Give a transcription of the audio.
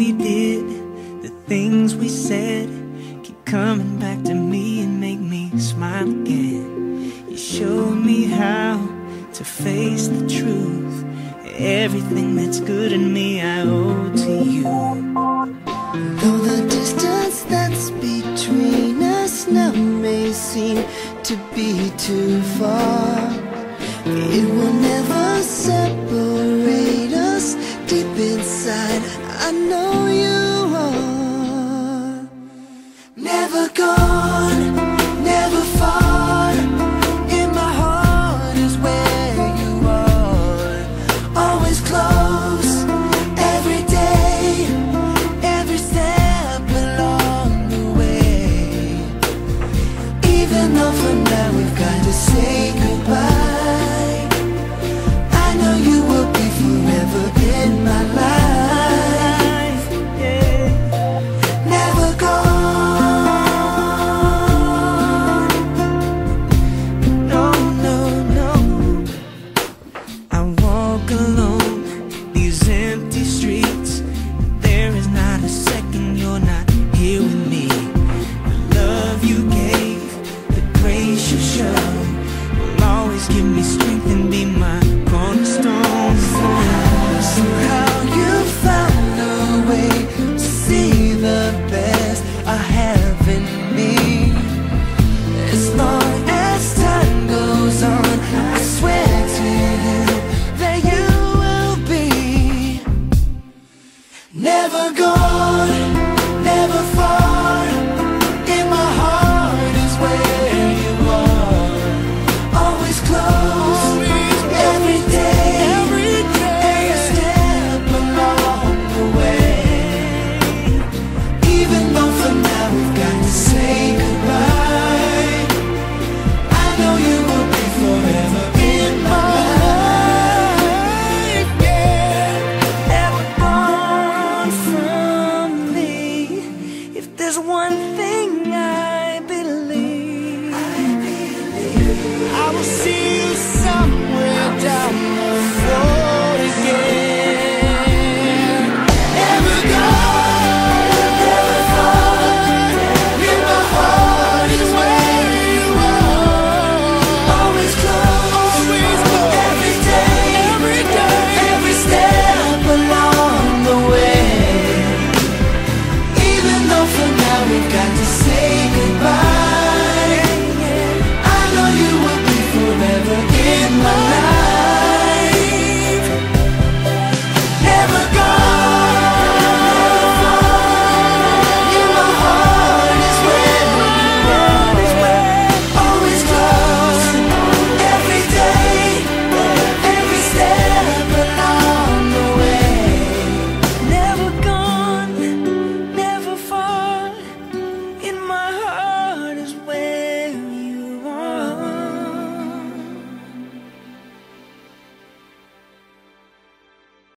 we did, the things we said, keep coming back to me and make me smile again. You showed me how to face the truth. Everything that's good in me I owe to you. Though the distance that's between us now may seem to be too far, it will never separate us. Deep inside, I know you are. Never gone, never far. In my heart is where you are. Always close, every day, every step along the way. Even though for now we've got to say goodbye, I know you will be forever in my life, yeah. Never gone, no, no, no. I walk alone these empty streets. There is not a second you're not here with me. The love you gave, the grace you showed, will always give me strength and be my cornerstone. Somehow you found a way to see the best I have in me. As long as time goes on, I swear to you that you will be. Never gone, never far. In my heart is where you are. Always close, every day, every step along the way. Even though for now we've got to say goodbye, I know you will be forever in my life, yeah. Never gone from me. If there's one thing